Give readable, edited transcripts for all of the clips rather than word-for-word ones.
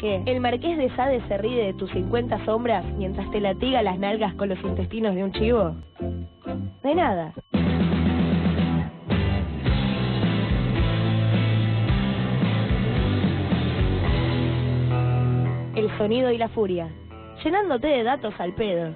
qué? ¿El Marqués de Sade se ríe de tus 50 sombras mientras te latiga las nalgas con los intestinos de un chivo? De nada. El sonido y la furia, llenándote de datos al pedo.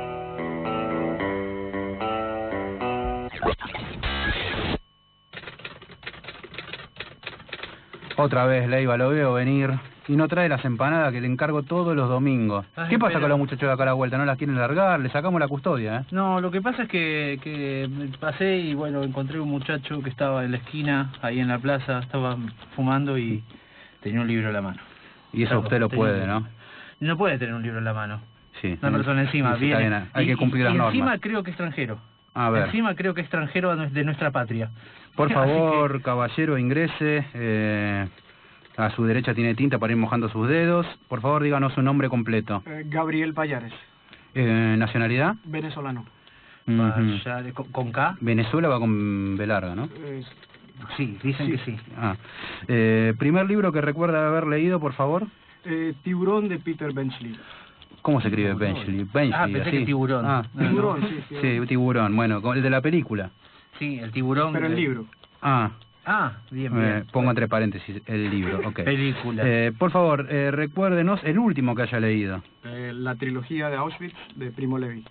Otra vez, Leiva, lo veo venir y no trae las empanadas que le encargo todos los domingos. Ay, ¿Qué pasa pero... con los muchachos de acá a la vuelta? ¿No las quieren largar? Le sacamos la custodia, ¿eh? No, lo que pasa es que pasé y bueno, encontré un muchacho que estaba en la esquina, ahí en la plaza, estaba fumando y tenía un libro en la mano. Y eso usted lo puede, ¿no? No puede tener un libro en la mano. Sí. Una persona encima, Sí, viene. bien, hay que cumplir las normas. Encima creo que extranjero. A ver. Encima creo que extranjero de nuestra patria. Por favor, caballero, ingrese. A su derecha tiene tinta para ir mojando sus dedos. Por favor, díganos su nombre completo. Gabriel Payares. ¿Nacionalidad? Venezolano. Payares, ¿con K? Venezuela va con B larga, ¿no? Sí, dicen que sí. Primer libro que recuerda haber leído, por favor. Tiburón de Peter Benchley. ¿Cómo se escribe Benchley? Benchley, pensé así. que tiburón. Tiburón, sí. Sí, tiburón. Bueno, el de la película. Sí, el tiburón. Pero el libro. Bien. Pongo entre paréntesis el libro, ok. Película. Por favor, recuérdenos el último que haya leído. La trilogía de Auschwitz de Primo Levi.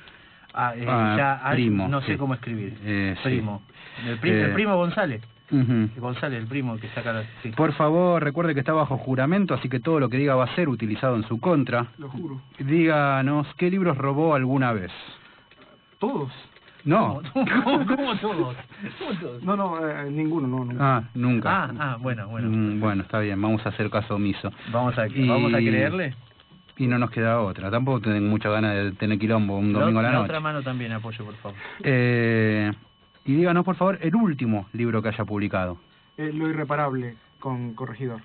Primo. No sé sí. cómo escribir. Primo. El primo González. Uh-huh. González, el primo que saca... Sí. Por favor, recuerde que está bajo juramento, así que todo lo que diga va a ser utilizado en su contra. Lo juro. Díganos, ¿qué libros robó alguna vez? ¿Todos? No. ¿Cómo todos? No, ninguno, no. Nunca. Nunca. Bueno. Bueno, está bien, vamos a hacer caso omiso. ¿Vamos a creerle? Y no nos queda otra. Tampoco tengo mucha ganas de tener quilombo un domingo a la noche. La otra mano también, apoyo, por favor. Y díganos, por favor, el último libro que haya publicado. Lo irreparable, con Corregidor.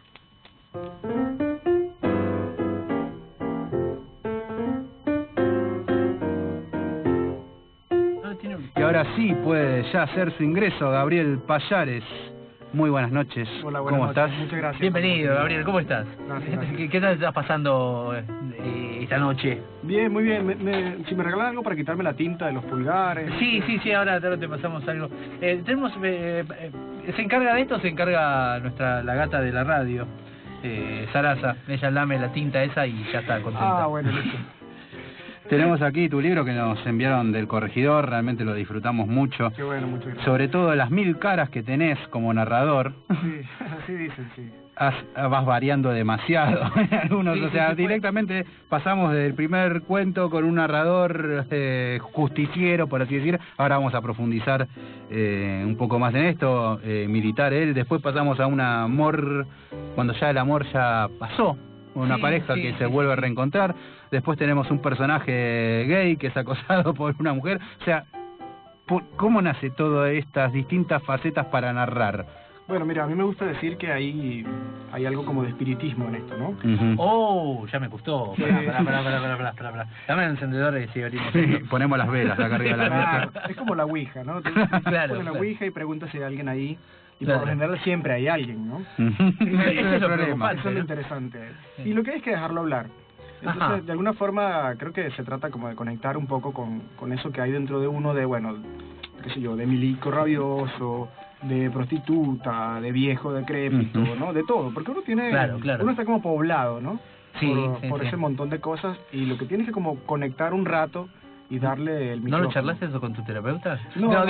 Y ahora sí puede ya hacer su ingreso, Gabriel Payares. Muy buenas noches. Hola, ¿Cómo noches. estás? Muchas gracias. Bienvenido, Gabriel, ¿cómo estás? Gracias. ¿Qué tal estás pasando esta noche? Bien, muy bien. Si me regalan algo para quitarme la tinta de los pulgares. Sí, ahora te pasamos algo. Tenemos... ¿se encarga de esto? Se encarga la gata de la radio, Sarasa. Ella lame la tinta esa y ya está contenta. Bueno, listo. Tenemos aquí tu libro que nos enviaron del Corregidor, realmente lo disfrutamos mucho. Qué bueno, muchas gracias. Sobre todo las 1000 caras que tenés como narrador. Sí, así dicen, sí. Vas variando demasiado en algunos, Sí, o sea, sí, directamente pasamos del primer cuento con un narrador justiciero, por así decir, ahora vamos a profundizar un poco más en esto, militar él, después pasamos a un amor, cuando ya el amor ya pasó, una pareja que se vuelve a reencontrar, después tenemos un personaje gay que es acosado por una mujer, o sea, ¿cómo nace todas estas distintas facetas para narrar? Bueno, mira, a mí me gusta decir que hay algo como de espiritismo en esto, ¿no? Uh-huh. Ya me gustó. Pará. Dame el encendedor y seguimos. Sí, ponemos las velas acá arriba de la mesa. Es como la Ouija, ¿no? Claro. Pones la Ouija y preguntas si hay alguien ahí. Y por lo general siempre hay alguien, ¿no? Ese es el lo problema. Eso es lo interesante. Y lo que hay es que dejarlo hablar. Entonces, de alguna forma, creo que se trata como de conectar un poco con eso que hay dentro de uno, de, bueno, qué sé yo, de milico rabioso, de prostituta, de viejo decrépito, ¿no? De todo, porque uno tiene... Claro. Uno está como poblado, ¿no? Sí, por ese montón de cosas, y lo que tienes que como conectar un rato y darle el micrófono. ¿No lo charlaste eso con tu terapeuta? No.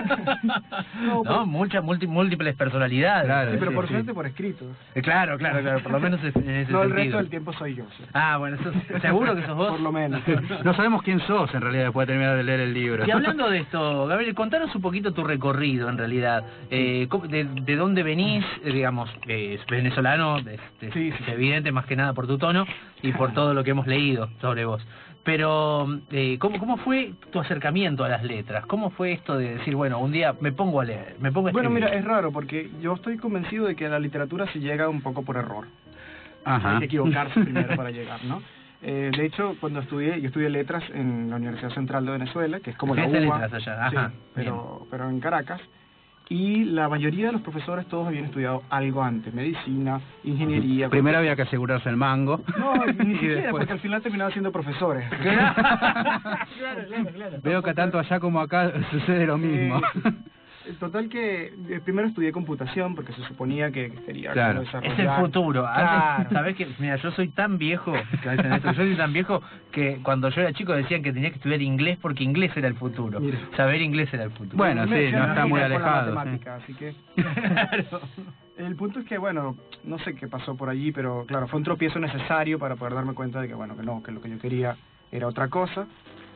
No, múltiples personalidades. Claro, sí, pero por suerte por escrito. Claro, por lo menos en ese sentido. El resto del tiempo soy yo. ¿Sí? Bueno, ¿seguro que sos vos? Por lo menos. No sabemos quién sos en realidad después de terminar de leer el libro. Y hablando de esto, Gabriel, contanos un poquito tu recorrido en realidad. ¿De dónde venís? Digamos, es venezolano, sí. Es evidente más que nada por tu tono y por todo lo que hemos leído sobre vos. Pero, ¿cómo fue tu acercamiento a las letras? ¿Cómo fue esto de decir, bueno, un día me pongo a leer, me pongo a escribir? Bueno, mira, es raro porque yo estoy convencido de que a la literatura se llega un poco por error. Hay que equivocarse primero para llegar, ¿no? De hecho, cuando yo estudié letras en la Universidad Central de Venezuela, que es como la UBA, letras allá? sí, pero en Caracas. y la mayoría de los profesores todos habían estudiado algo antes, medicina, ingeniería. Primero había que asegurarse el mango. No, ni siquiera, después... porque al final terminaban siendo profesores. Claro. Veo que tanto allá como acá sucede lo mismo. Total que primero estudié computación porque se suponía que quería claro. Es el futuro. Claro. Antes, ¿sabés qué? Mira, yo soy tan viejo, yo soy tan viejo que cuando yo era chico decían que tenía que estudiar inglés porque inglés era el futuro. Mira. Saber inglés era el futuro. Bueno, sí, no está muy alejado. Matemática, sí. Así que... Claro. El punto es que, bueno, no sé qué pasó por allí, pero claro, fue un tropiezo necesario para poder darme cuenta de que, bueno, que lo que yo quería era otra cosa.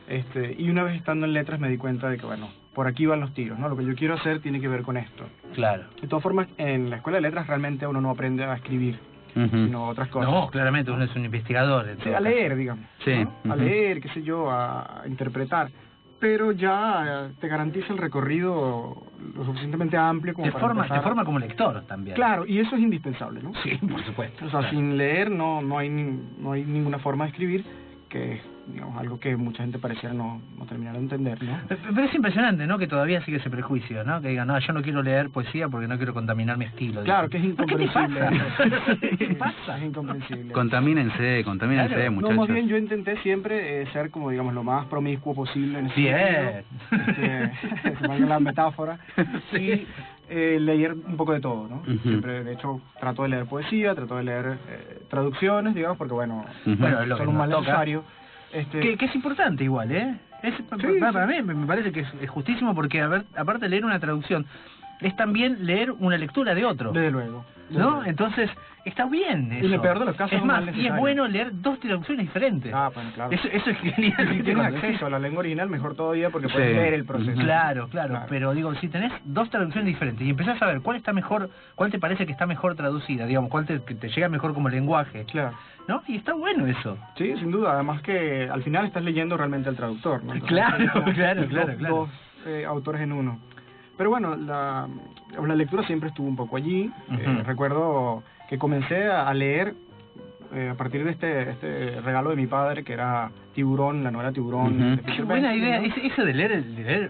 Y una vez estando en letras me di cuenta de que, bueno, por aquí van los tiros, ¿no? Lo que yo quiero hacer tiene que ver con esto. Claro. De todas formas, en la escuela de letras realmente uno no aprende a escribir, sino otras cosas. No, claramente, uno es un investigador. Sí, a leer, digamos. Sí. ¿no? A leer, qué sé yo, a interpretar. Pero ya te garantiza el recorrido lo suficientemente amplio como Te para forma, empezar. te forma como lector también. Claro, y eso es indispensable, ¿no? Sí, por supuesto. O sea, Claro. sin leer no hay ninguna forma de escribir, que es, digamos, algo que mucha gente pareciera no terminar de entender, ¿no? Pero es impresionante, ¿no? Que todavía sigue ese prejuicio, ¿no? Que digan, no, yo no quiero leer poesía porque no quiero contaminar mi estilo. Claro, que es ¿Qué incomprensible. te pasa? ¿Qué te pasa? Es incomprensible. Contamínense, Claro. muchachos. No, más bien yo intenté siempre ser como, digamos, lo más promiscuo posible en ese Bien. sentido. Se valga la metáfora. Sí. Y leer un poco de todo, ¿no? Ujú. Siempre, de hecho, trato de leer poesía, trato de leer traducciones, digamos, porque, bueno, Bueno, es lo que son un nos mal toca. necesario. Que es importante igual, ¿eh? Para mí me parece que es justísimo porque, aparte de leer una traducción, es también leer una lectura de otro. Desde luego. ¿No? Entonces, está bien eso. Y en el peor de los casos es es más, mal y es necesario. bueno leer dos traducciones diferentes. Ah, bueno, claro. Eso es genial. Si ¿viste? tienes Cuando acceso a la lengua original, mejor todavía porque puedes Sí. leer el proceso. Claro, pero digo, si tenés dos traducciones diferentes y empezás a ver cuál está mejor, cuál te parece que está mejor traducida, digamos, cuál te llega mejor como lenguaje, Claro. ¿no? Y está bueno eso. Sí, sin duda. Además que al final estás leyendo realmente al traductor, ¿no? Entonces, Claro, tienes como claro, dos- claro. Dos autores en uno. Pero bueno, la lectura siempre estuvo un poco allí. Ujú. Recuerdo que comencé a leer a partir de este regalo de mi padre, que era Tiburón, la novela Tiburón. Ujú. de Qué Peter buena Benchley, idea, ¿no? eso de leer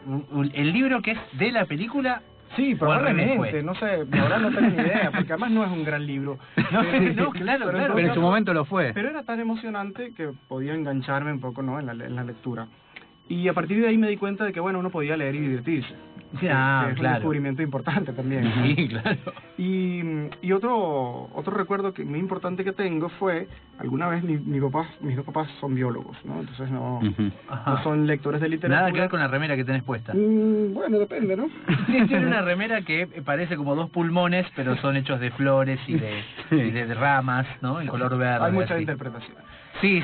el libro que es de la película. Sí, O al revés probablemente, fue. no sé, la verdad no tengo ni idea, porque además no es un gran libro. No, no, claro, pero claro. Pero en su momento lo fue. Pero era tan emocionante que podía engancharme un poco, ¿no? en la lectura. Y a partir de ahí me di cuenta de que, bueno, uno podía leer y divertirse. Ah, que es un claro. descubrimiento importante también. ¿no? Sí, claro. Y otro recuerdo que muy importante que tengo fue, alguna vez mis dos papás son biólogos, ¿no? Entonces no Ajá. son lectores de literatura. Nada que ver con la remera que tenés puesta. Bueno, depende, ¿no? Tiene una remera que parece como dos pulmones, pero son hechos de flores y de ramas, ¿no? En color verde. Hay mucha así. interpretación. Sí.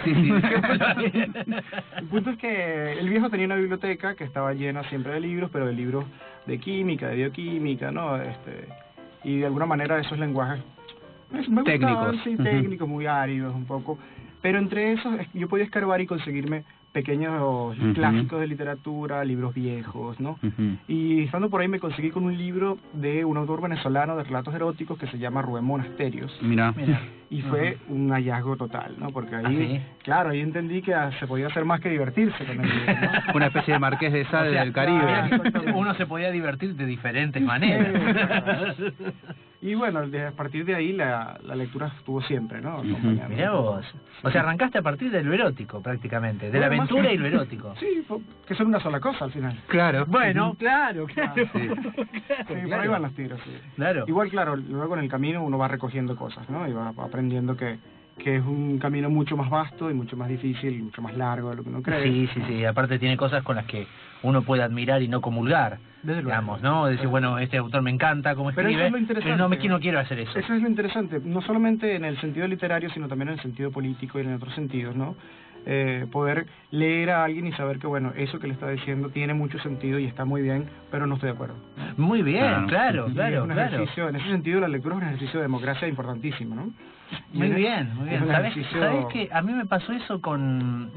El punto es que el viejo tenía una biblioteca que estaba llena siempre de libros, pero de libros de química, de bioquímica, ¿no? Y de alguna manera esos lenguajes me gustaban, Técnicos. sí, Ujú. técnicos, muy áridos un poco. Pero entre esos yo podía escarbar y conseguirme pequeños clásicos de literatura, libros viejos, ¿no? Y estando por ahí me conseguí con un libro de un autor venezolano de relatos eróticos que se llama Rubén Monasterios. Mira. Y fue un hallazgo total, ¿no? Porque ahí, ¿Ah, sí? claro, ahí entendí que se podía hacer más que divertirse con el libro, ¿no? Una especie de Marqués de Sade O sea, del Caribe. exactamente. Uno se podía divertir de diferentes maneras. Y bueno, a partir de ahí la lectura estuvo siempre, ¿no? Acompañando. Mirá vos. O sea, arrancaste a partir de lo erótico, prácticamente. De la Bueno, más aventura que- y lo erótico. Sí, que son una sola cosa al final. Claro. Bueno, claro. Sí, por ahí van los tiros, sí. Claro. Igual, claro, luego en el camino uno va recogiendo cosas, ¿no? Y va aprendiendo que es un camino mucho más vasto y mucho más difícil y mucho más largo de lo que uno cree. Sí. Aparte tiene cosas con las que uno puede admirar y no comulgar. Desde luego. Digamos, ¿no? Decir, bueno, este autor me encanta cómo Pero escribe, eso es lo interesante. pero no quiero hacer eso. Eso es lo interesante, no solamente en el sentido literario, sino también en el sentido político y en otros sentidos, ¿no? Poder leer a alguien y saber que, bueno, eso que le está diciendo tiene mucho sentido y está muy bien, pero no estoy de acuerdo. Muy bien, claro. Y es un ejercicio, en ese sentido la lectura es un ejercicio de democracia importantísimo, ¿no? Y Muy es- bien. es un ¿Sabés ejercicio- que a mí me pasó eso con...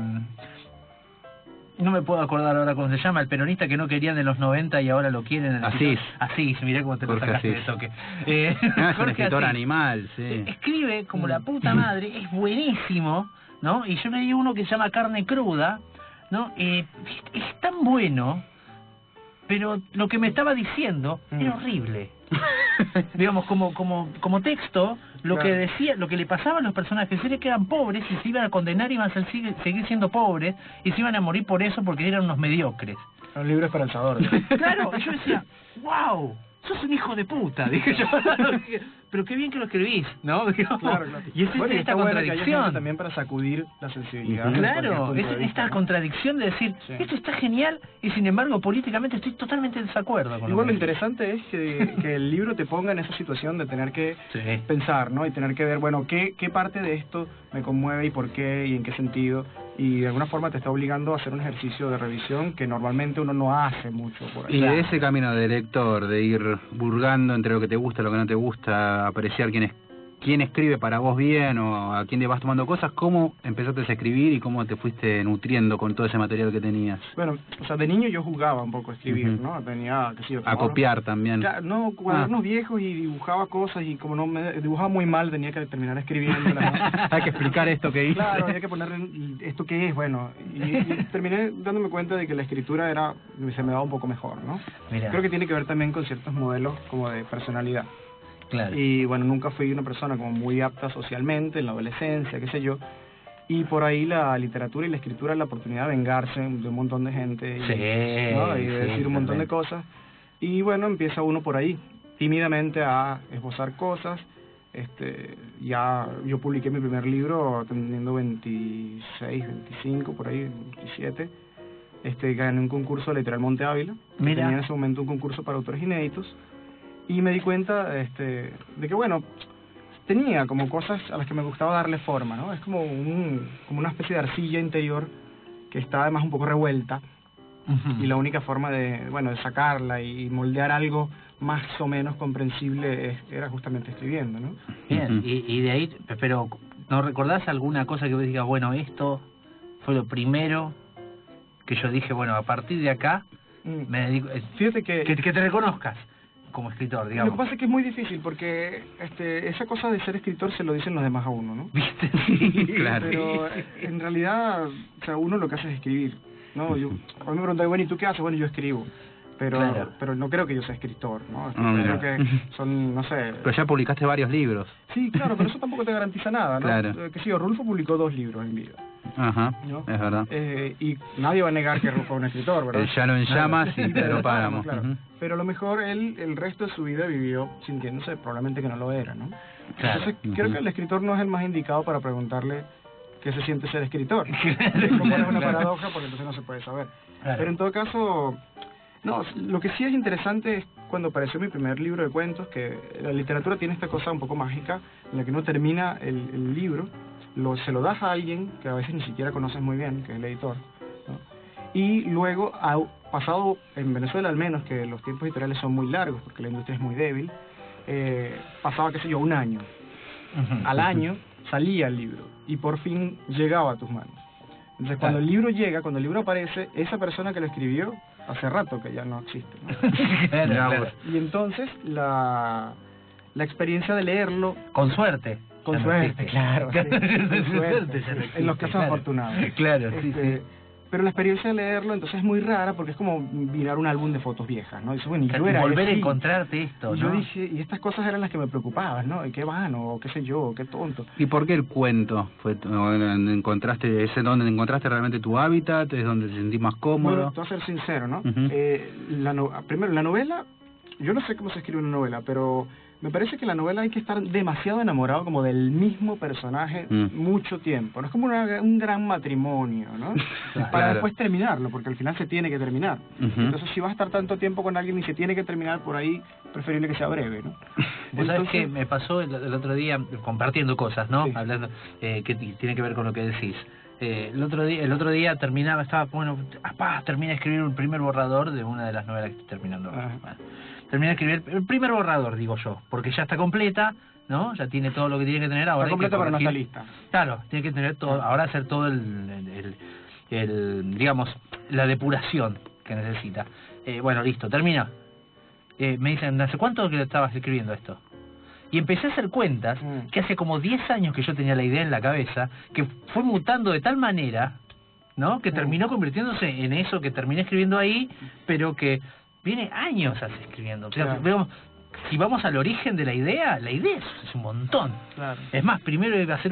no me puedo acordar ahora cómo se llama, el peronista que no querían de los 90 y ahora lo quieren. En el Asís. Asís, mirá cómo te lo Jorge sacaste de Asís. toque. Ah, es un Jorge escritor Asís. animal, sí. Escribe como la puta madre, es buenísimo, ¿no? Y yo leí uno que se llama Carne Cruda, ¿no? Es tan bueno pero lo que me estaba diciendo era horrible. Digamos, como texto, lo Claro. que decía, lo que le pasaba a los personajes era que eran pobres y se iban a condenar y iban a seguir siendo pobres y se iban a morir por eso porque eran unos mediocres. Un libro esperanzador. Claro, y yo decía, wow, sos un hijo de puta, dije yo. Pero qué bien que lo escribís, ¿no? Digamos, Claro, claro. y es Bueno, y esta está bueno que haya gente contradicción. también para sacudir la sensibilidad. Claro, desde cualquier es punto de esta vista, ¿no? contradicción de decir, Sí. esto está genial y sin embargo políticamente estoy totalmente en desacuerdo con Igual lo que- interesante es que el libro te ponga en esa situación de tener que Sí. pensar, ¿no? Y tener que ver, bueno, ¿qué parte de esto me conmueve y por qué y en qué sentido? Y de alguna forma te está obligando a hacer un ejercicio de revisión que normalmente uno no hace mucho por ahí. Y de ese camino de lector, de ir burgando entre lo que te gusta y lo que no te gusta, apreciar quién escribe para vos bien o a quién le vas tomando cosas, ¿cómo empezaste a escribir y cómo te fuiste nutriendo con todo ese material que tenías? Bueno, o sea, de niño yo jugaba un poco a escribir, Ujú. ¿no? Tenía, qué sé yo, A copiar también. Claro, no, cuadernos viejos y dibujaba cosas y como no me dibujaba muy mal tenía que terminar escribiéndolas, ¿no? Hay que explicar esto que hice. Claro, había que ponerle esto que es, bueno, y terminé dándome cuenta de que la escritura se me daba un poco mejor, ¿no? Mirá. Creo que tiene que ver también con ciertos modelos como de personalidad. Claro. Y bueno, nunca fui una persona como muy apta socialmente en la adolescencia, qué sé yo. Y por ahí la literatura y la escritura es la oportunidad de vengarse de un montón de gente y, Sí, ¿no? y de sí, decir un montón de totalmente. cosas. Y bueno, empieza uno por ahí, tímidamente a esbozar cosas. Ya yo publiqué mi primer libro teniendo 26, 25, por ahí, 27. Gané un concurso de Literal Monte Ávila. Que Mira. tenía en ese momento un concurso para autores inéditos. Y me di cuenta de que, bueno, tenía como cosas a las que me gustaba darle forma, ¿no? Es como una especie de arcilla interior que está además un poco revuelta. Ujú. Y la única forma de sacarla y moldear algo más o menos comprensible era justamente escribiendo, ¿no? Bien, Ujú. y de ahí, pero ¿no recordás alguna cosa que vos digas, bueno, esto fue lo primero que yo dije, bueno, a partir de acá me dedico, Fíjate que que te reconozcas como escritor, lo digamos? que pasa es que es muy difícil porque esa cosa de ser escritor se lo dicen los demás a uno, ¿no? ¿Viste? Sí, Claro. Pero en realidad, o sea, uno lo que hace es escribir, ¿no? Yo, a mí me preguntan, bueno, ¿y tú qué haces? Bueno, yo escribo. Claro. Pero no creo que yo sea escritor, ¿no? mira. Creo que son, no sé... Pero ya publicaste varios libros. Sí, claro, pero eso tampoco te garantiza nada, ¿no? Claro. Que sí, Rulfo publicó 2 libros en vida, Ajá, ¿no? es verdad. Y nadie va a negar que Rulfo es un escritor, ¿verdad? El Llano en llamas y Pedro Páramo. Claro. Ujú. Pero a lo mejor él el resto de su vida vivió sintiéndose probablemente que no lo era, ¿no? Claro. Entonces creo Ujú. que el escritor no es el más indicado para preguntarle qué se siente ser escritor. Como es una Claro. paradoja porque entonces no se puede saber. Claro. Pero en todo caso, no, lo que sí es interesante es cuando apareció mi primer libro de cuentos, que la literatura tiene esta cosa un poco mágica en la que uno termina el libro, se lo das a alguien que a veces ni siquiera conoces muy bien, que es el editor, ¿no? Y luego, pasado en Venezuela al menos, que los tiempos editoriales son muy largos porque la industria es muy débil, pasaba, qué sé yo, un año. Ujú. Al año salía el libro y por fin llegaba a tus manos. Entonces, cuando Claro. el libro llega, cuando el libro aparece, esa persona que lo escribió hace rato que ya no existe, ¿no? Claro, Mirá claro. vos. Y entonces la experiencia de leerlo Con suerte. con Ya no suerte, existe. claro, sí, con suerte, ya no en los existe, casos claro. afortunados. Claro, sí, sí. Pero la experiencia de leerlo entonces es muy rara porque es como mirar un álbum de fotos viejas, ¿no? Dices, bueno, y yo era Volver a así. encontrarte esto, Y yo ¿no? dije, y estas cosas eran las que me preocupaban, ¿no? Y qué vano, o qué sé yo, qué tonto. ¿Y por qué el cuento? ¿Encontraste ese donde encontraste realmente tu hábitat? ¿Es donde te sentís más cómodo? Bueno, te voy a ser sincero, ¿no? Ujú. Primero, la novela, yo no sé cómo se escribe una novela, pero me parece que en la novela hay que estar demasiado enamorado como del mismo personaje mucho tiempo. No es como un gran matrimonio, ¿no? Para Claro. después terminarlo, porque al final se tiene que terminar. Ujú. Entonces, si vas a estar tanto tiempo con alguien y se tiene que terminar por ahí, preferible que sea breve, ¿no? Vos sabés Entonces- que me pasó el otro día compartiendo cosas, ¿no? Sí. Hablando, que tiene que ver con lo que decís. El otro día terminé de escribir un primer borrador de una de las novelas que estoy terminando. Ajá. Bueno, terminé de escribir el primer borrador, digo yo, porque ya está completa, ¿no? Ya tiene todo lo que tiene que tener. Ahora Está hay que completa, pero no está corregir. lista. Claro, tiene que tener todo, ahora hacer todo digamos, la depuración que necesita. Bueno, listo, termina. Me dicen, ¿hace cuánto que estabas escribiendo esto? Y empecé a hacer cuentas que hace como 10 años que yo tenía la idea en la cabeza, que fue mutando de tal manera, ¿no? Que terminó convirtiéndose en eso que terminé escribiendo ahí, pero que, viene años hace escribiendo. O sea, Claro. digamos, si vamos al origen de la idea es un montón. Claro. Es más, primero iba a hacer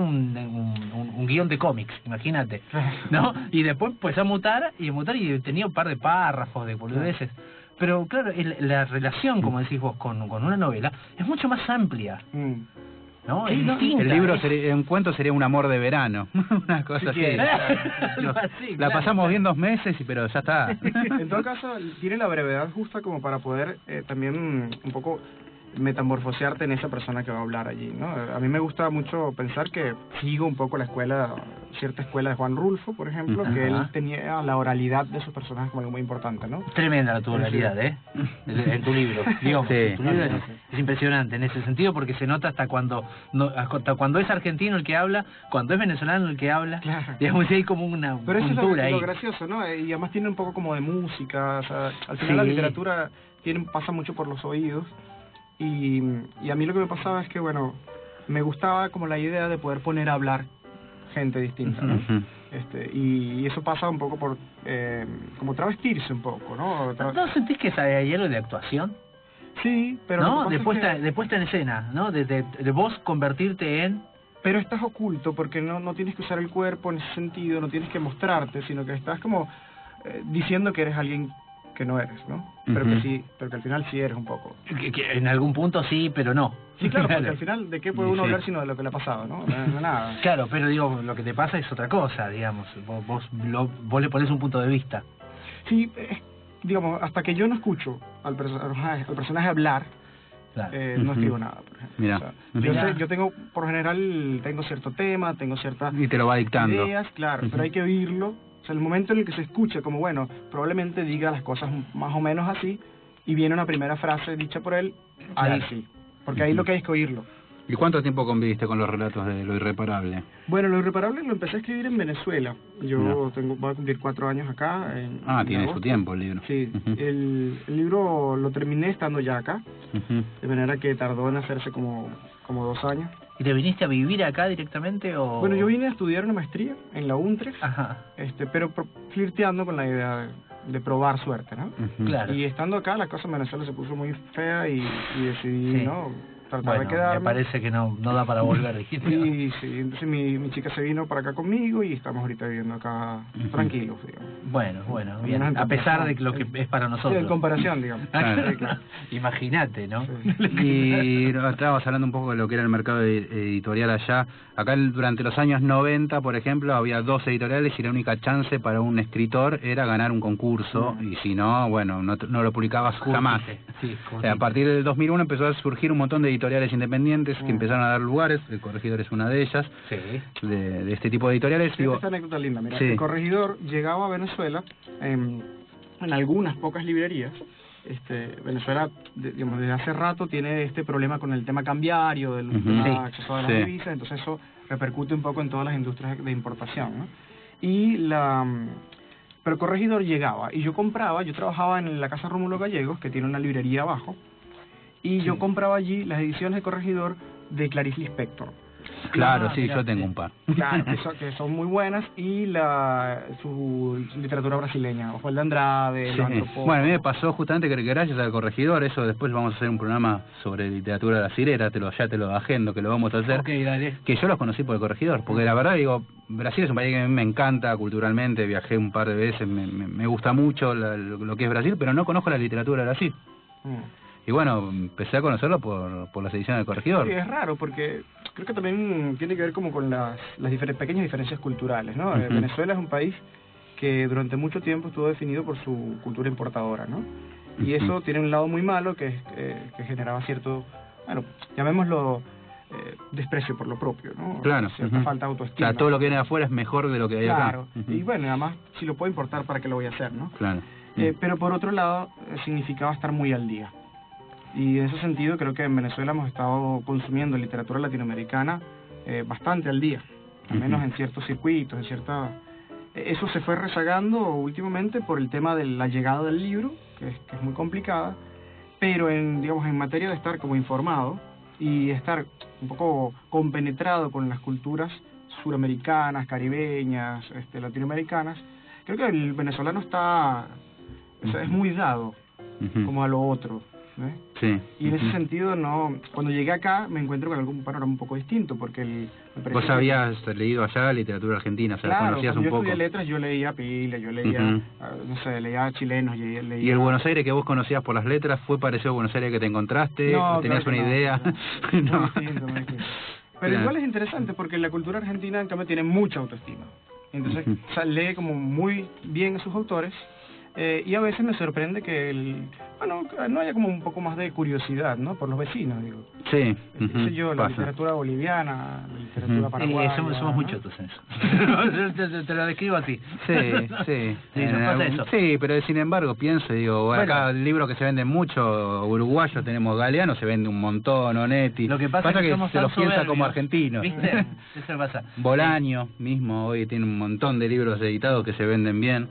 un guión de cómics, imagínate, ¿no? Y después pues a mutar y tenía un par de párrafos de boludeces. Pero claro, la relación, como decís vos, con una novela es mucho más amplia, ¿no? Es distinta. El libro, un cuento sería un amor de verano, una cosa así. Algo así, La claro. pasamos bien 2 meses, pero ya está. En todo caso, tiene la brevedad justa como para poder también un poco metamorfosearte en esa persona que va a hablar allí, ¿no? A mí me gusta mucho pensar que sigo un poco cierta escuela de Juan Rulfo, por ejemplo, que él tenía la oralidad de sus personajes como algo muy importante, ¿no? Tremenda tu oralidad, en tu libro. Digamos, Sí. tu libro es impresionante en ese sentido porque se nota hasta cuando es argentino el que habla, cuando es venezolano el que habla. Claro. Digamos, hay como una Pero eso es cultura lo ahí. gracioso, ¿no? Y además tiene un poco como de música, o sea, al final la Sí. literatura pasa mucho por los oídos. Y a mí lo que me pasaba es que, bueno, me gustaba como la idea de poder poner a hablar gente distinta, ¿no? Ujú. Y eso pasa un poco por, como travestirse un poco, ¿no? ¿No sentís que hay algo de actuación? Sí, pero lo ¿No? que pasa De es puesta, que- de puesta en escena, ¿no? De vos convertirte en... Pero estás oculto porque no tienes que usar el cuerpo en ese sentido, no tienes que mostrarte, sino que estás como diciendo que eres alguien que no eres, ¿no? Pero Ujú. que sí, pero que al final sí eres un poco. que en algún punto sí, pero no. Sí, claro, porque al final, ¿de qué puede Y uno sí. hablar sino de lo que le ha pasado, no? No, nada. Claro, pero digo, lo que te pasa es otra cosa, digamos. Vos le pones un punto de vista. Sí, digamos, hasta que yo no escucho al personaje hablar, Claro. no Ujú. escribo nada, por ejemplo. Mirá. O sea, Mirá. yo tengo, por general, tengo cierto tema, tengo ciertas Y te lo va dictando. ideas, claro, Ujú. pero hay que oírlo. O sea, el momento en el que se escucha, como bueno, probablemente diga las cosas más o menos así, y viene una primera frase dicha por él, ahí Claro. sí. Porque ahí Ujú. lo que hay es que oírlo. ¿Y cuánto tiempo conviviste con los relatos de Lo Irreparable? Bueno, Lo Irreparable lo empecé a escribir en Venezuela. Yo Mirá. voy a cumplir 4 años acá. En Tiene su agosto. tiempo el libro. Sí, Ujú. el libro lo terminé estando ya acá, Ujú. de manera que tardó en hacerse como 2 años. ¿Y te viniste a vivir acá directamente o...? Bueno, yo vine a estudiar una maestría en la Utrecht, Ajá, pero flirteando con la idea de probar suerte, ¿no? Ujú. claro. Y estando acá, la cosa en Venezuela se puso muy fea y decidí, Sí. ¿no? Tratar Bueno, de quedarme. me parece que no da para volver, dijiste. Y sí, entonces mi chica se vino para acá conmigo y estamos ahorita viviendo acá Ujú. tranquilos, digamos. Bueno, bien. Menos en A pesar de comparación. lo que es para Sí, nosotros. en comparación, digamos. Claro. Sí, claro. Imagínate, ¿no? Sí. Y estábamos hablando un poco de lo que era el mercado editorial allá. Acá durante los años 90, por ejemplo, había 2 editoriales y la única chance para un escritor era ganar un concurso y si no, bueno, no lo publicabas jamás. Sí, O sea, a partir del 2001 empezó a surgir un montón de editoriales independientes que empezaron a dar lugares. El Corregidor es una de ellas, Sí. de este tipo de editoriales. Sí, Digo, esta anécdota linda, mira, Sí. el Corregidor llegaba a Venezuela en algunas pocas librerías. Venezuela, digamos, desde hace rato tiene este problema con el tema cambiario, del Ujú. tema Sí. acceso a las Sí. divisas, entonces eso repercute un poco en todas las industrias de importación, ¿no? Pero Corregidor llegaba y yo trabajaba en la Casa Rómulo Gallegos, que tiene una librería abajo, y yo compraba allí las ediciones de Corregidor de Clarice Lispector. claro, Ah, sí, mirá, yo tengo sí. un par. Claro, que son muy buenas, y su literatura brasileña, Osvaldo Andrade, Sí. los antropólogos. Bueno, a mí me pasó justamente que gracias al Corregidor, eso después vamos a hacer un programa sobre literatura brasilera, ya te lo agendo, que lo vamos a hacer. Ok, dale. Que yo los conocí por el Corregidor, porque la verdad digo, Brasil es un país que a mí me encanta culturalmente, viajé un par de veces, me gusta mucho lo que es Brasil, pero no conozco la literatura de Brasil. Y bueno, empecé a conocerlo por las ediciones del Corregidor. Sí, es raro porque creo que también tiene que ver como con las pequeñas diferencias culturales, ¿no? Ujú. Venezuela es un país que durante mucho tiempo estuvo definido por su cultura importadora, ¿no? Y Ujú. eso tiene un lado muy malo que generaba cierto, bueno, llamémoslo desprecio por lo propio, ¿no? Claro. Cierta Ujú. falta de O autoestima. sea, todo lo que viene de afuera es mejor de lo que hay Claro, acá. Ujú. y bueno, además, si lo puedo importar, ¿para qué lo voy a hacer, no? Claro. Pero por otro lado, significaba estar muy al día. Y en ese sentido creo que en Venezuela hemos estado consumiendo literatura latinoamericana bastante al día, al menos en ciertos circuitos, eso se fue rezagando últimamente por el tema de la llegada del libro, que es muy complicada, pero en materia de estar como informado y estar un poco compenetrado con las culturas suramericanas, caribeñas, latinoamericanas, creo que el venezolano es muy dado como a lo otro. Sí. Y en ese sentido, no, cuando llegué acá me encuentro con algún panorama un poco distinto, porque vos habías leído allá literatura argentina, o sea, claro, conocías un yo poco. Estudié letras, yo leía pila, yo leía, no sé, leía chilenos, leía... ¿Y el Buenos Aires que vos conocías por las letras fue parecido a Buenos Aires que te encontraste? No, ¿Tenías claro una idea? No. Muy distinto, muy distinto. Pero igual es interesante porque la cultura argentina en cambio tiene mucha autoestima. Entonces lee como muy bien a sus autores. Y a veces me sorprende que no haya como un poco más de curiosidad, ¿no? Por los vecinos, digo. Sí. Sé yo, la literatura boliviana, la literatura paraguaya. Somos muchos en eso. te lo describo así. Sí. Nos pasa eso. Sí, pero sin embargo pienso, digo, acá el libro que se vende mucho, uruguayo, tenemos Galeano, se vende un montón, Onetti. Lo que pasa es que somos se los piensa como argentinos. ¿Viste? Eso pasa. Bolaño mismo hoy tiene un montón de libros editados que se venden bien.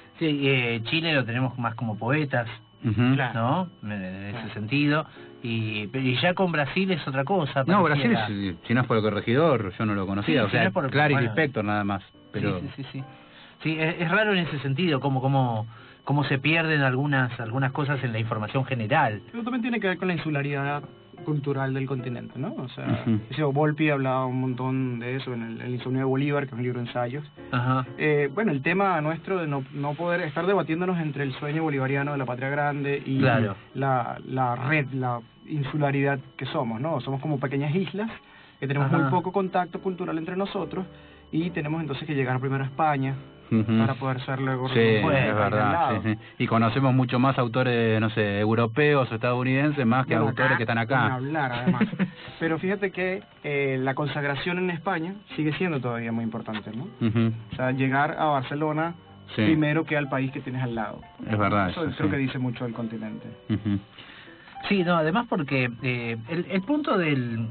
Sí, Chile lo tenemos más como poetas, ¿no? En ese sentido. Y ya con Brasil es otra cosa. No, Brasil, si no es por el corregidor, yo no lo conocía. Sí, o sea, si no es por, Clarice Lispector nada más. Pero... Sí. Sí, es raro en ese sentido, como se pierden algunas cosas en la información general. Pero también tiene que ver con la insularidad cultural del continente, ¿no? O sea, Volpi hablaba un montón de eso en el Insomnio de Bolívar, que es un libro de ensayos. Bueno, el tema nuestro de no poder estar debatiéndonos entre el sueño bolivariano de la patria grande y la red, la insularidad que somos, ¿no? Somos como pequeñas islas que tenemos muy poco contacto cultural entre nosotros y tenemos entonces que llegar primero a España para poder ser luego es verdad, sí. Y conocemos mucho más autores, no sé, europeos o estadounidenses más que autores que están acá. Sin hablar, además. Pero fíjate que la consagración en España sigue siendo todavía muy importante, ¿no? O sea, llegar a Barcelona primero que al país que tienes al lado. Es verdad. Eso creo que dice mucho del continente. Sí, no, además porque el punto del...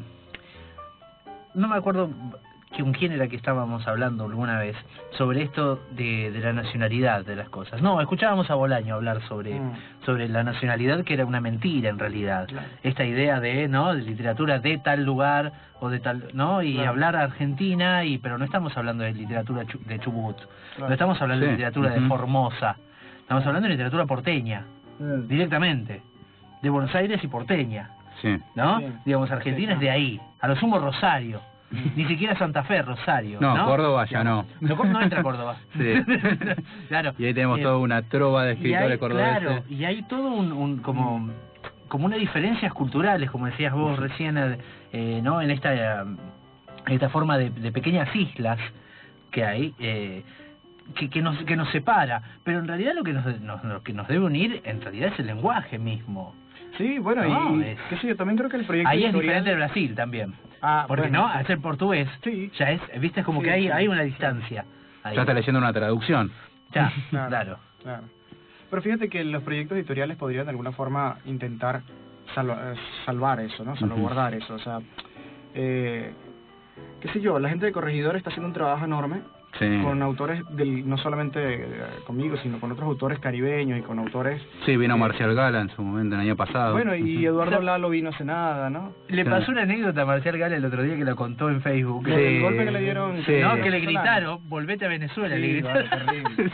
No me acuerdo con quién era que estábamos hablando alguna vez sobre esto de la nacionalidad de las cosas. No, escuchábamos a Bolaño hablar sobre la nacionalidad, que era una mentira en realidad. Esta idea de literatura de tal lugar o de tal, ¿no? Y hablar Argentina, pero no estamos hablando de literatura de Chubut, no estamos hablando de literatura de Formosa, estamos hablando de literatura porteña, directamente, de Buenos Aires y porteña, ¿no? Digamos, Argentina es de ahí, a lo sumo Rosario. Ni siquiera Santa Fe, Rosario. No, Córdoba ya no. No entra Córdoba. Claro. Y ahí tenemos toda una trova de escritores cordobeses. Claro, y hay todo como unas diferencias culturales, como decías vos recién, ¿no? En esta forma de pequeñas islas que hay, que nos separa. Pero en realidad lo que nos debe unir, en realidad es el lenguaje mismo. Sí, bueno, qué sé yo, también creo que el proyecto ahí editorial... es diferente de Brasil también. Porque bueno, al ser portugués, ya es, viste, como que hay una distancia. Ahí. Ya está leyendo una traducción. Ya, claro. Pero fíjate que los proyectos editoriales podrían de alguna forma intentar salvar eso, ¿no? Salvaguardar eso, o sea... qué sé yo, la gente de Corregidor está haciendo un trabajo enorme con autores no solamente conmigo, sino con otros autores caribeños y con autores... Sí, vino Marcial Gala en su momento, el año pasado. Bueno, y Eduardo Lalo vino hace nada, ¿no? Le pasó una anécdota a Marcial Gala el otro día que la contó en Facebook. El golpe que le dieron... No, que le gritaron, volvete a Venezuela, le gritaron. Terrible.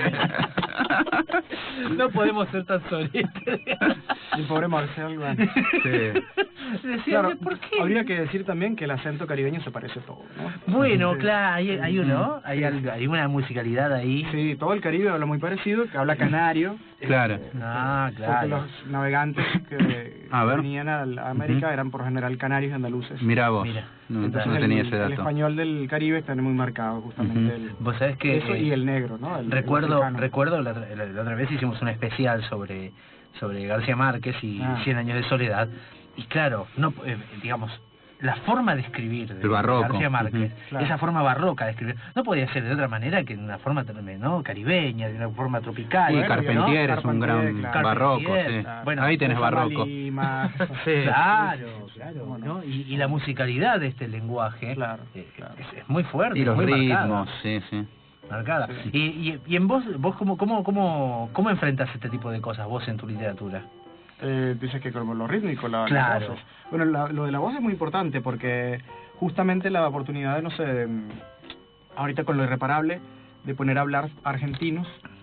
No podemos ser tan soletes. El pobre Marcial Gala. Decía, claro, ¿por qué? Habría que decir también que el acento caribeño se parece a todo, ¿no? Bueno, claro, hay uno, hay una musicalidad ahí. Sí, todo el Caribe habla muy parecido, que habla canario. Claro. Claro. Porque los navegantes que venían a América eran por general canarios y andaluces. Mirá vos. No tenía ese dato. El español del Caribe está muy marcado, justamente. Vos sabés que... Eso y el negro, ¿no? Recuerdo la otra vez hicimos un especial sobre García Márquez y 100 años de soledad. Y claro, digamos, la forma de escribir de García Márquez, esa forma barroca de escribir, no podía ser de otra manera que de una forma caribeña, de una forma tropical. Y Carpentier es un gran barroco, Bueno, ahí tenés barroco. Claro, ¿no? Y la musicalidad de este lenguaje es muy fuerte. Y los muy ritmos, marcada. Marcada. Y en vos ¿cómo enfrentas este tipo de cosas vos en tu literatura? Dices que con lo rítmico, claro. las voces. Bueno, lo de la voz es muy importante porque justamente la oportunidad de, no sé, ahorita con lo irreparable, de poner a hablar argentinos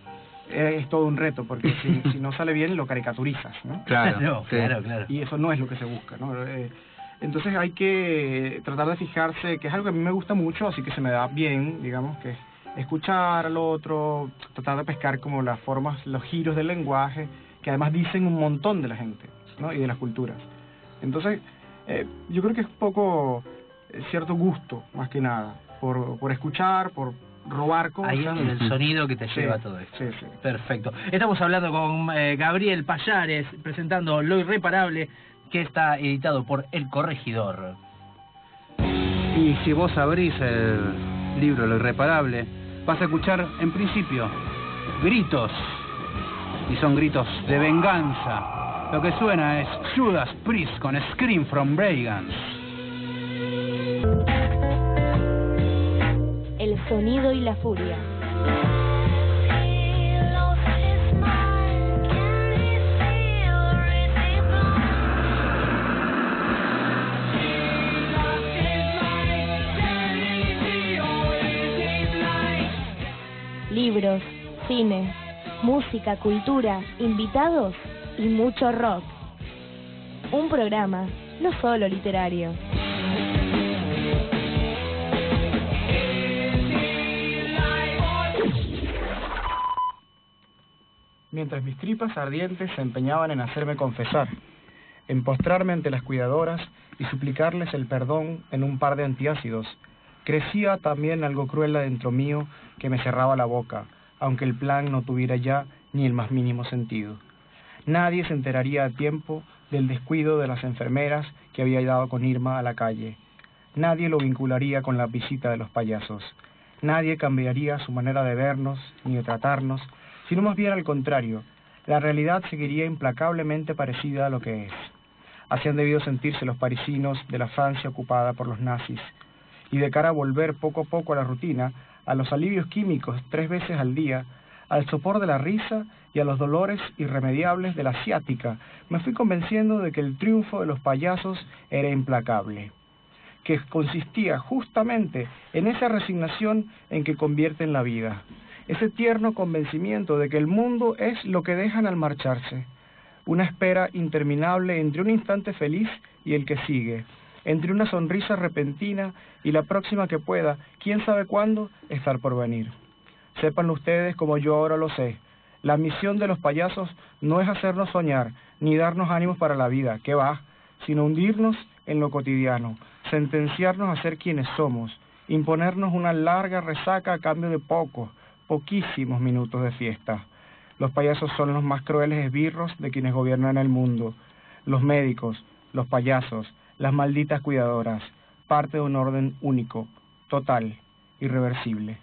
es todo un reto, porque si no sale bien lo caricaturizas, ¿no? Claro, claro. Y eso no es lo que se busca, ¿no? Entonces hay que tratar de fijarse, que es algo que a mí me gusta mucho, así que se me da bien, digamos, que escuchar al otro, tratar de pescar como las formas, los giros del lenguaje, que además dicen un montón de la gente, ¿no? Y de las culturas. Entonces, yo creo que es un poco cierto gusto, más que nada, por escuchar, por robar cosas. Ahí es el sonido que te lleva a todo esto. Sí. Perfecto. Estamos hablando con Gabriel Pallares, presentando Lo Irreparable, que está editado por El Corregidor. Y si vos abrís el libro Lo Irreparable, vas a escuchar en principio gritos, y son gritos de venganza. Lo que suena es Judas Priest con Scream from Brigands. El sonido y la furia. Libros, cine, música, cultura, invitados y mucho rock. Un programa no solo literario. Mientras mis tripas ardientes se empeñaban en hacerme confesar, en postrarme ante las cuidadoras y suplicarles el perdón en un par de antiácidos, crecía también algo cruel adentro mío que me cerraba la boca, aunque el plan no tuviera ya ni el más mínimo sentido. Nadie se enteraría a tiempo del descuido de las enfermeras que había dado con Irma a la calle. Nadie lo vincularía con la visita de los payasos. Nadie cambiaría su manera de vernos ni de tratarnos, sino más bien al contrario. La realidad seguiría implacablemente parecida a lo que es. Así han debido sentirse los parisinos de la Francia ocupada por los nazis. Y de cara a volver poco a poco a la rutina, a los alivios químicos 3 veces al día, al sopor de la risa y a los dolores irremediables de la ciática, me fui convenciendo de que el triunfo de los payasos era implacable, que consistía justamente en esa resignación en que convierten la vida, ese tierno convencimiento de que el mundo es lo que dejan al marcharse, una espera interminable entre un instante feliz y el que sigue, entre una sonrisa repentina y la próxima que pueda, quién sabe cuándo, estar por venir. Sépanlo ustedes como yo ahora lo sé. La misión de los payasos no es hacernos soñar, ni darnos ánimos para la vida, que va, sino hundirnos en lo cotidiano, sentenciarnos a ser quienes somos, imponernos una larga resaca a cambio de poquísimos minutos de fiesta. Los payasos son los más crueles esbirros de quienes gobiernan el mundo. Los médicos, los payasos, las malditas cuidadoras, parte de un orden único, total, irreversible.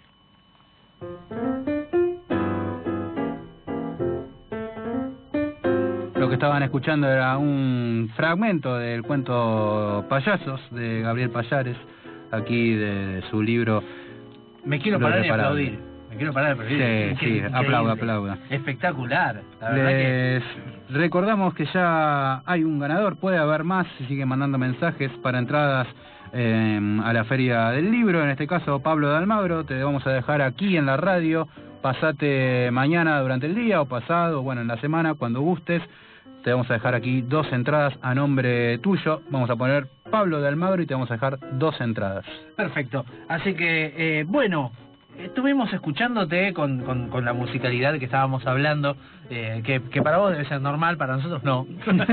Lo que estaban escuchando era un fragmento del cuento Payasos de Gabriel Pallares, aquí de su libro. Me quiero parar y aplaudir. Me quiero parar y aplaudir. Sí, aplauda. Espectacular. La verdad recordamos que ya hay un ganador, puede haber más si siguen mandando mensajes para entradas a la Feria del Libro. En este caso, Pablo de Almagro, te vamos a dejar aquí en la radio. Pasate mañana durante el día o pasado, bueno, en la semana, cuando gustes. Te vamos a dejar aquí 2 entradas a nombre tuyo. Vamos a poner Pablo de Almagro y te vamos a dejar 2 entradas. Perfecto. Así que, bueno, estuvimos escuchándote con la musicalidad que estábamos hablando, que para vos debe ser normal, para nosotros no.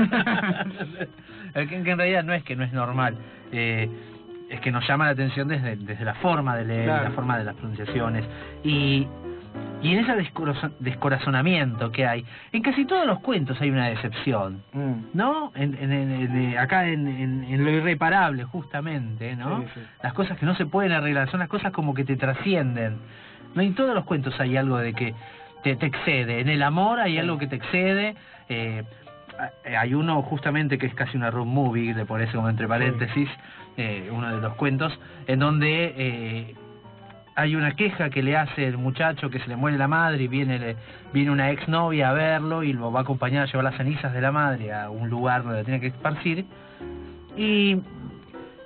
que en realidad no es que no es normal. Es que nos llama la atención desde la forma de leer, claro, la forma de las pronunciaciones. Y en ese descorazonamiento que hay, en casi todos los cuentos hay una decepción, ¿no? Acá en Lo Irreparable, justamente, ¿no? Sí. Las cosas que no se pueden arreglar, son las cosas como que te trascienden. No, en todos los cuentos hay algo de que te excede. En el amor hay algo que te excede. Hay uno justamente que es casi una road movie, le pones como entre paréntesis, uno de los cuentos, en donde hay una queja que le hace el muchacho que se le muere la madre y viene una exnovia a verlo y lo va a acompañar a llevar las cenizas de la madre a un lugar donde la tiene que esparcir, y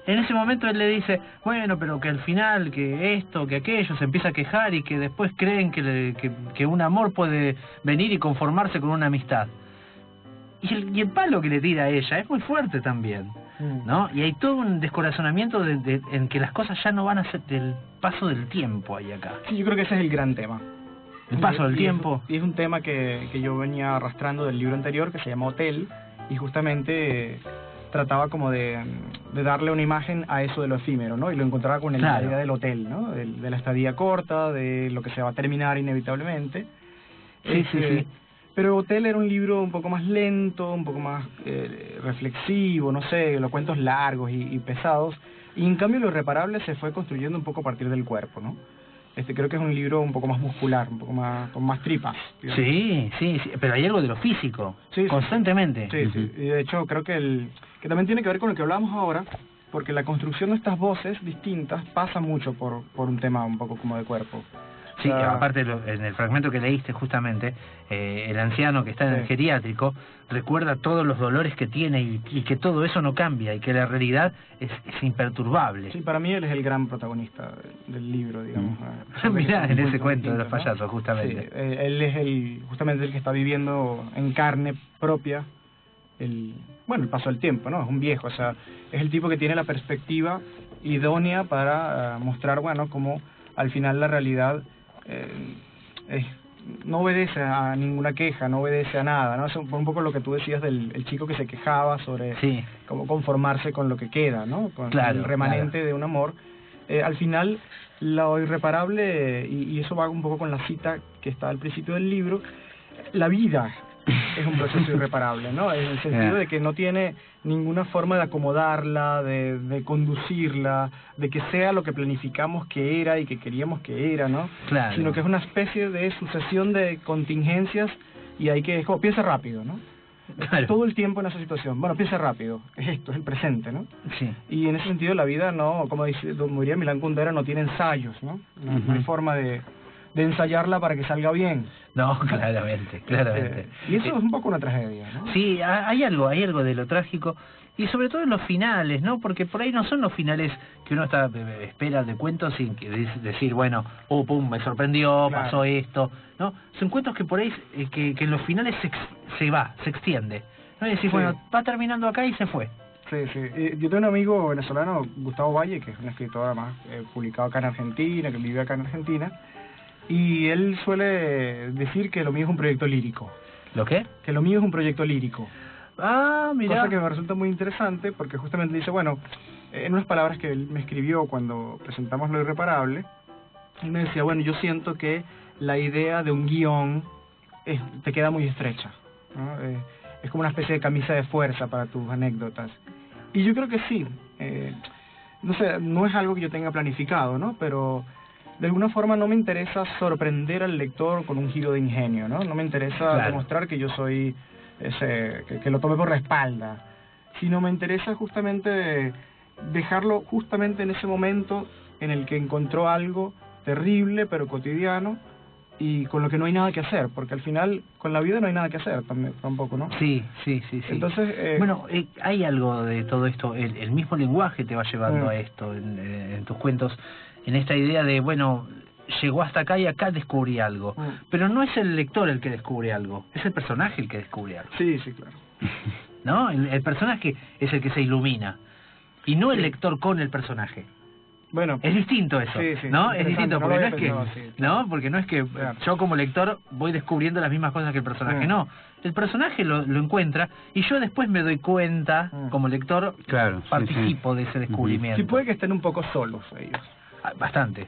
En ese momento él le dice, bueno, pero que al final, que esto, que aquello, se empieza a quejar y que después creen que un amor puede venir y conformarse con una amistad. Y el palo que le tira a ella es muy fuerte también, ¿no? Y hay todo un descorazonamiento en que las cosas ya no van a ser del paso del tiempo ahí acá. Sí, yo creo que ese es el gran tema. El paso del tiempo. Y es un tema que yo venía arrastrando del libro anterior, que se llama Hotel, y justamente trataba como de darle una imagen a eso de lo efímero, ¿no? Y lo encontraba con la idea del hotel, ¿no? De la estadía corta, de lo que se va a terminar inevitablemente. Sí. Pero Hotel era un libro un poco más lento, un poco más reflexivo, no sé, los cuentos largos y pesados. Y en cambio Lo Irreparable se fue construyendo un poco a partir del cuerpo, ¿no? Creo que es un libro un poco más muscular, un poco más con más tripas, digamos. Sí, pero hay algo de lo físico, constantemente. Sí. Y de hecho creo que también tiene que ver con lo que hablábamos ahora, porque la construcción de estas voces distintas pasa mucho por un tema un poco como de cuerpo. Sí, aparte en el fragmento que leíste justamente, el anciano que está en el geriátrico recuerda todos los dolores que tiene y que todo eso no cambia y que la realidad es imperturbable. Sí, para mí él es el gran protagonista del libro, digamos. Mirá, en ese cuento de los payasos, ¿no? Justamente. Sí, él es justamente el que está viviendo en carne propia el paso del tiempo, ¿no? Es un viejo, o sea, es el tipo que tiene la perspectiva idónea para mostrar, bueno, cómo al final la realidad no obedece a ninguna queja, no obedece a nada, ¿no? Es un poco lo que tú decías del chico que se quejaba sobre cómo conformarse con lo que queda, ¿no? Con el remanente de un amor. Al final, Lo Irreparable, y eso va un poco con la cita que está al principio del libro, la vida es un proceso irreparable, ¿no? En el sentido de que no tiene ninguna forma de acomodarla, de conducirla, de que sea lo que planificamos que era y que queríamos que era, ¿no? Claro. Sino que es una especie de sucesión de contingencias y hay que, como, piensa rápido, ¿no? Claro. Todo el tiempo en esa situación. Bueno, piensa rápido, es esto, es el presente, ¿no? Sí. Y en ese sentido la vida no, como diría Milán Kundera, no tiene ensayos, ¿no? No hay forma de ensayarla para que salga bien. No, claramente. Y eso es un poco una tragedia, ¿no? Sí, hay algo de lo trágico, y sobre todo en los finales, ¿no? Porque por ahí no son los finales que uno espera de cuentos sin decir, bueno, pum, me sorprendió, pasó esto, ¿no? Son cuentos que por ahí, que en los finales se extiende, ¿no? Y decir, bueno, va terminando acá y se fue. Sí. Yo tengo un amigo venezolano, Gustavo Valle, que es un escritor además publicado acá en Argentina, que vive acá en Argentina, y él suele decir que lo mío es un proyecto lírico. ¿Lo qué? Que lo mío es un proyecto lírico. Ah, mira. Cosa que me resulta muy interesante porque justamente dice, bueno, en unas palabras que él me escribió cuando presentamos Lo Irreparable, él me decía, bueno, yo siento que la idea de un guión te queda muy estrecha, ¿no? Es como una especie de camisa de fuerza para tus anécdotas. Y yo creo que sí. No sé, no es algo que yo tenga planificado, ¿no? Pero de alguna forma no me interesa sorprender al lector con un giro de ingenio, ¿no? No me interesa demostrar que yo soy que lo tome por la espalda, sino me interesa justamente dejarlo justamente en ese momento en el que encontró algo terrible pero cotidiano y con lo que no hay nada que hacer, porque al final con la vida no hay nada que hacer tampoco, ¿no? Sí. Entonces, bueno, hay algo de todo esto, el mismo lenguaje te va llevando a esto en tus cuentos, en esta idea de, bueno, llegó hasta acá y acá descubrí algo, pero no es el lector el que descubre algo, es el personaje el que descubre algo. Sí, claro. ¿No? El personaje es el que se ilumina, y no el lector con el personaje. Bueno, es distinto eso, ¿no? Es distinto, porque no es que, ¿no? Porque no es que yo como lector voy descubriendo las mismas cosas que el personaje, no. El personaje lo encuentra y yo después me doy cuenta, como lector, participo de ese descubrimiento. Sí, puede que estén un poco solos ellos. Bastante.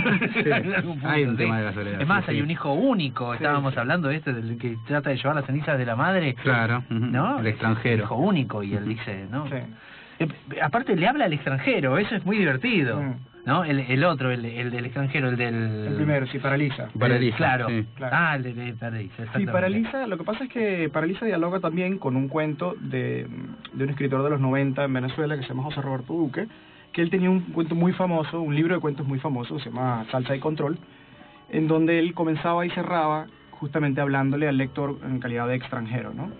Hay un tema de la soledad. Es más, hay un hijo único, estábamos hablando de del que trata de llevar las cenizas de la madre. Claro, ¿no? El extranjero. Hijo único, y él dice, ¿no? Aparte le habla al extranjero, eso es muy divertido. ¿No? El otro, el del extranjero, el primero, Paraliza. Claro. Ah, el de Paraliza. Sí, Paraliza, lo que pasa es que Paraliza dialoga también con un cuento de un escritor de los 90 en Venezuela que se llama José Roberto Duque, que él tenía un cuento muy famoso, un libro de cuentos muy famoso, se llama Salsa y Control, en donde él comenzaba y cerraba justamente hablándole al lector en calidad de extranjero, ¿no?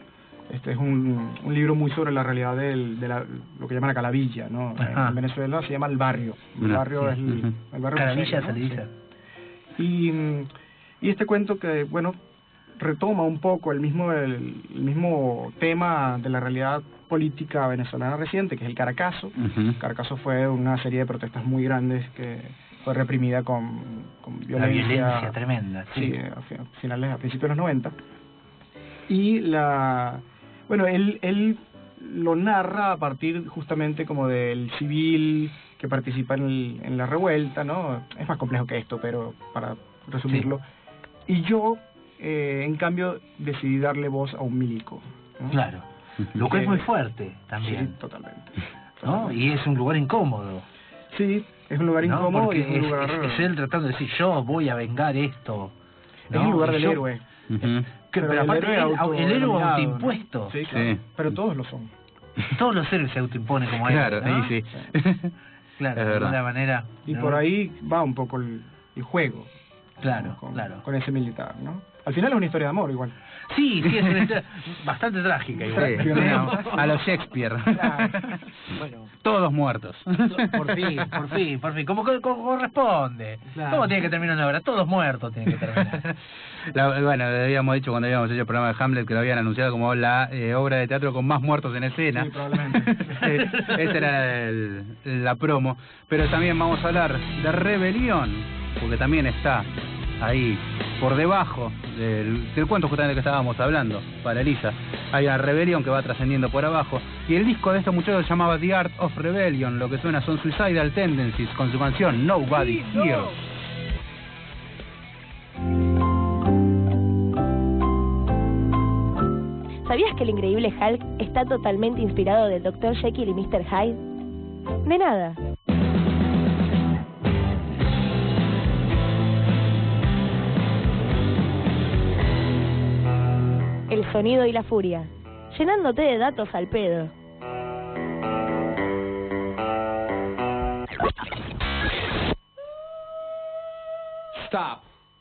Este es un libro muy sobre la realidad de lo que llaman acá la villa, ¿no? En Venezuela se llama el barrio. El barrio es el barrio. Caravilla, ¿no? se le dice. Sí. Y este cuento que, bueno, retoma un poco el mismo tema de la realidad política venezolana reciente, que es el Caracazo. Caracazo fue una serie de protestas muy grandes que fue reprimida con violencia. La violencia tremenda. Sí, a principios de los 90. Y bueno, él lo narra a partir justamente como del civil que participa en la revuelta, ¿no? Es más complejo que esto, pero para resumirlo. Sí. Y yo, en cambio, decidí darle voz a un milico, ¿no? Claro, lo que es muy fuerte también. Sí, totalmente. ¿No? Y es un lugar incómodo. Sí, es un lugar incómodo. Porque y es un lugar... es él tratando de decir, yo voy a vengar esto. ¿no? Es el lugar del héroe. Pero aparte el héroe autoimpuesto. Sí, claro. Sí. Pero todos lo son. Todos los héroes se autoimponen como héroes. Claro, ¿no? sí. Claro, de alguna manera. Y por ahí va un poco el juego. Claro, ¿no? Con ese militar, ¿no? Al final es una historia de amor igual. Sí, es una historia bastante trágica igual. Sí, a los Shakespeare. Claro. Bueno, todos muertos. Por fin, como corresponde. Claro. ¿Cómo tiene que terminar una obra? Todos muertos tienen que terminar. Bueno, habíamos dicho cuando habíamos hecho el programa de Hamlet que lo habían anunciado como la obra de teatro con más muertos en escena. Sí, probablemente. Esa era la promo. Pero también vamos a hablar de Rebelión, porque también está ahí, por debajo del cuento justamente que estábamos hablando, para Elisa. Hay una rebelión que va trascendiendo por abajo. Y el disco de estos muchachos se llamaba The Art of Rebellion. Lo que suena son Suicidal Tendencies con su canción Nobody Hears. ¿Sabías que el increíble Hulk está totalmente inspirado del Dr. Jekyll y Mr. Hyde? De nada. El sonido y la furia, llenándote de datos al pedo. Stop.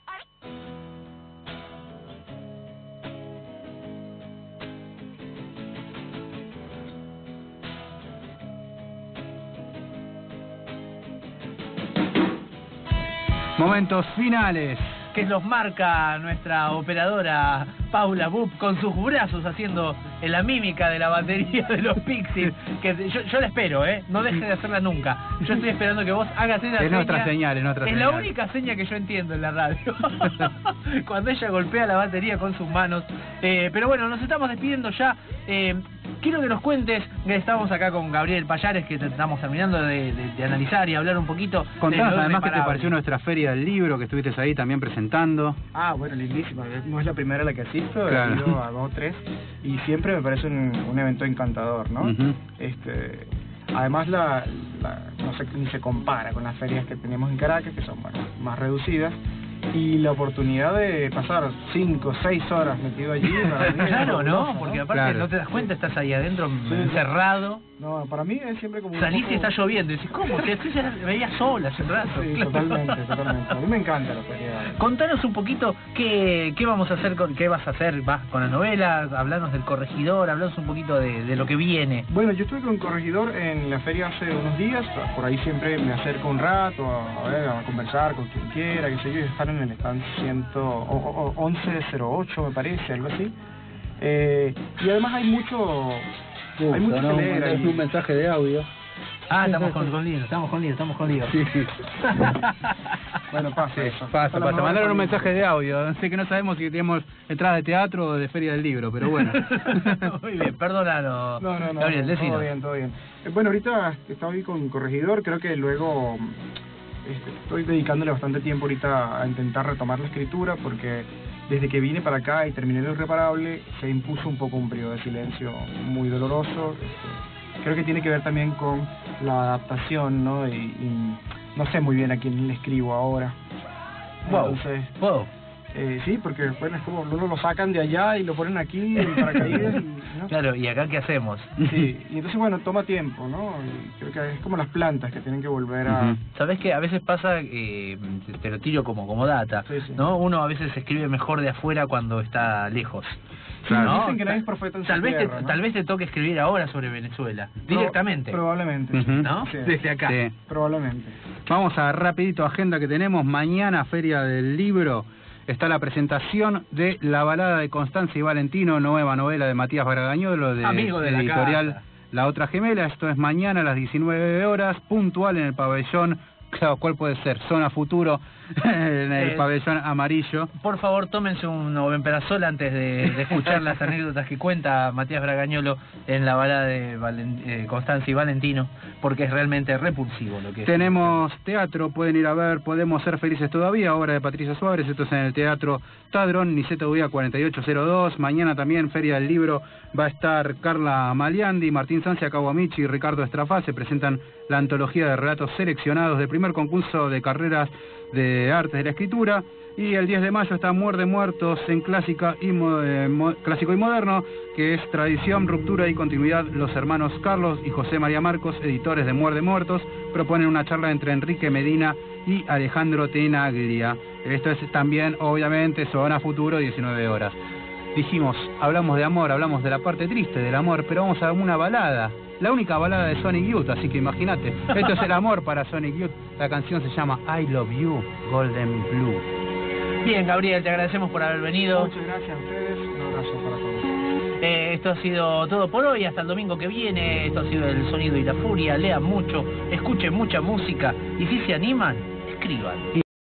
Momentos finales. Que los marca nuestra operadora Paula Bup con sus brazos haciendo la mímica de la batería de los Pixies. Que yo la espero, no deje de hacerla nunca. Yo estoy esperando que vos hagas esa seña. Nuestra señal. Es la única seña que yo entiendo en la radio. Cuando ella golpea la batería con sus manos. Pero bueno, nos estamos despidiendo ya. Quiero que nos cuentes, estamos acá con Gabriel Payares, que estamos terminando de analizar y hablar un poquito. Contanos además qué te pareció nuestra feria del libro, que estuviste ahí también presentando. Bueno, lindísima. No es la primera a la que asisto, claro. He ido a 2 o 3 y siempre me parece un evento encantador, ¿no? Además no sé, ni se compara con las ferias que tenemos en Caracas, que son más reducidas. Y la oportunidad de pasar 5 o 6 horas metido allí... Claro, ¿no? Porque aparte no te das cuenta, estás ahí adentro, encerrado. No, para mí es siempre como... Salís y está lloviendo, y decís, ¿cómo? Te veías sola hace un rato. Sí, claro. Totalmente. A mí me encanta la feria. Contanos un poquito qué vamos a hacer, qué vas a hacer, vas con la novela, hablanos del Corregidor, hablanos un poquito de lo que viene. Bueno, yo estuve con Corregidor en la feria hace unos días, por ahí siempre me acerco un rato a conversar con quien quiera, qué sé yo, y estar en el stand 1108 me parece, algo así. Y además hay mucho... hay mucho que leer ahí. Un mensaje de audio. Estamos con lío. Sí. Bueno, pasa eso. Pasa. Mandaron un mensaje de audio. Así que no sabemos si tenemos entrada de teatro o de feria del libro, pero bueno. Muy bien, perdónanos. No. Gabriel, Todo bien. Bueno, ahorita estoy con Corregidor, creo que luego estoy dedicándole bastante tiempo ahorita a intentar retomar la escritura, porque desde que vine para acá y terminé Lo Irreparable, se impuso un poco un periodo de silencio muy doloroso. Creo que tiene que ver también con la adaptación, ¿no? Y no sé muy bien a quién le escribo ahora. Entonces, sí, porque bueno, es como uno lo sacan de allá y lo ponen aquí en paracaídas. ¿No? Claro, ¿y acá qué hacemos? Sí, y entonces bueno, toma tiempo, ¿no? Y creo que es como las plantas que tienen que volver a... ¿Sabés que a veces pasa, te lo tiro como data, sí. ¿no? Uno a veces escribe mejor de afuera cuando está lejos. Claro. Dicen que nadie es profeta en su Tal vez tierra, ¿no? Tal vez te toque escribir ahora sobre Venezuela, directamente. Probablemente. Ujú. ¿No? Sí. Desde acá. Sí. Probablemente. Vamos a rapidito agenda que tenemos. Mañana, Feria del Libro, está la presentación de La balada de Constanza y Valentino, nueva novela de Matías Bragañolo, de Amigo de la editorial casa. La Otra Gemela. Esto es mañana a las 19 horas, puntual en el pabellón. Claro, ¿cuál puede ser? Zona Futuro, en el pabellón amarillo. Por favor, tómense un omeprazol antes de escuchar las anécdotas que cuenta Matías Bragañolo en la balada de Constanza y Valentino, porque es realmente repulsivo lo que es. Tenemos teatro, pueden ir a ver Podemos Ser Felices Todavía, obra de Patricia Suárez. Esto es en el Teatro Tadrón, Niceto Vía 4802. Mañana también, Feria del Libro, va a estar Carla Maliandi, Martín Sancia, Kawamichi y Ricardo Estrafá. Se presentan la antología de relatos seleccionados del primer concurso de carreras de artes de la escritura. Y el 10 de mayo está Muerde Muertos en clásico y moderno, que es tradición, ruptura y continuidad. Los hermanos Carlos y José María Marcos, editores de Muerde Muertos, proponen una charla entre Enrique Medina y Alejandro Tenaglia. Esto es también, obviamente, Zona Futuro, 19 horas. Dijimos, hablamos de amor, hablamos de la parte triste del amor, pero vamos a una balada. La única balada de Sonic Youth, así que imagínate. Esto es el amor para Sonic Youth. La canción se llama I Love You, Golden Blue. Bien, Gabriel, te agradecemos por haber venido. Muchas gracias a ustedes. Un abrazo para todos. Esto ha sido todo por hoy, hasta el domingo que viene. Esto ha sido El Sonido y la Furia. Lean mucho, escuchen mucha música y si se animan, escriban.